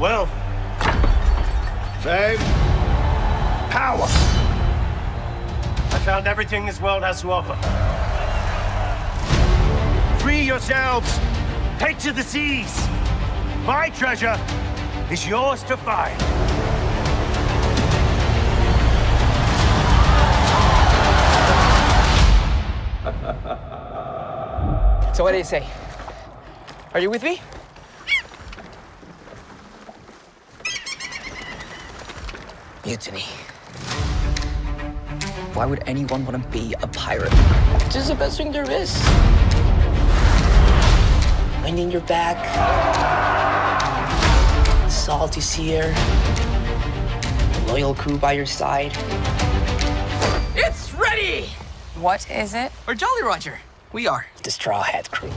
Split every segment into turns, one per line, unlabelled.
Wealth. Fame. Power. I found everything this world has to offer. Free yourselves. Take to the seas. My treasure is yours to find.
So what do you say? Are you with me? Mutiny. Why would anyone want to be a pirate? It's just the best thing there is. Wind in your back. Salty sea air. A loyal crew by your side. It's ready!
What is it?
Or Jolly Roger. We are the Straw Hat Crew.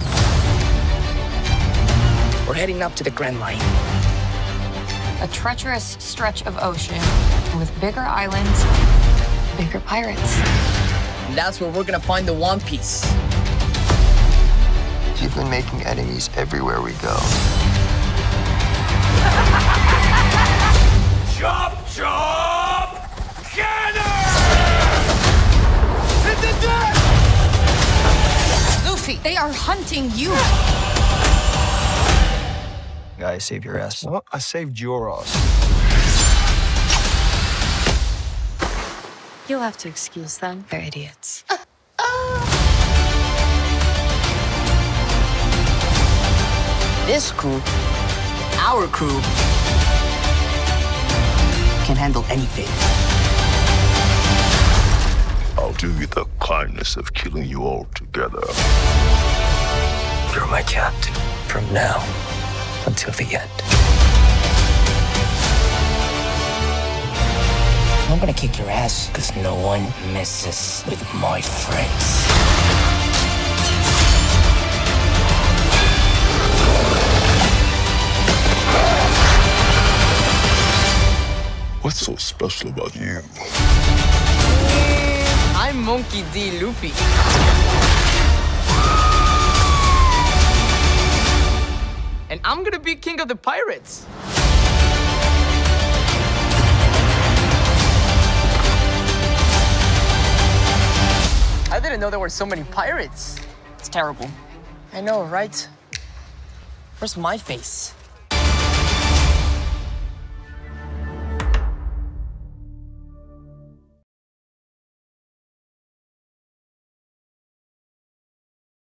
We're heading up to the Grand Line.
A treacherous stretch of ocean with bigger islands, bigger pirates.
And that's where we're gonna find the One Piece.
You've been making enemies everywhere we go.
Chop, chop! Cannon! Hit the deck!
Luffy, they are hunting you.
Guy, save your ass.
What? I saved your ass.
You'll have to excuse them. They're idiots.
This crew, our crew, can handle anything.
I'll do you the kindness of killing you all together.
You're my captain from now until the end.
I'm gonna kick your ass, because no one messes with my friends.
What's so special about you?
I'm Monkey D. Luffy. And I'm gonna be king of the pirates. I didn't know there were so many pirates. It's terrible. I know, right? Where's my face?